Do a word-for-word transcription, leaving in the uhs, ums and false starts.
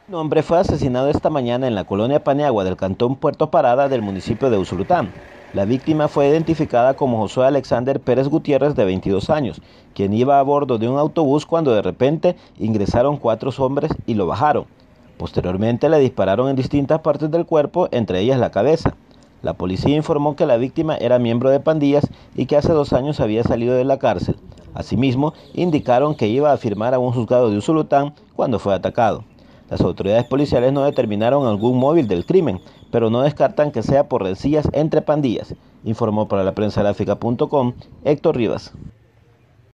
Un hombre fue asesinado esta mañana en la colonia Paniagua del cantón Puerto Parada del municipio de Usulután. La víctima fue identificada como Josué Alexander Pérez Gutiérrez, de veintidós años, quien iba a bordo de un autobús cuando de repente ingresaron cuatro hombres y lo bajaron. Posteriormente le dispararon en distintas partes del cuerpo, entre ellas la cabeza. La policía informó que la víctima era miembro de pandillas y que hace dos años había salido de la cárcel. Asimismo, indicaron que iba a firmar a un juzgado de Usulután cuando fue atacado. Las autoridades policiales no determinaron algún móvil del crimen, pero no descartan que sea por rencillas entre pandillas, informó para la prensa gráfica punto com Héctor Rivas.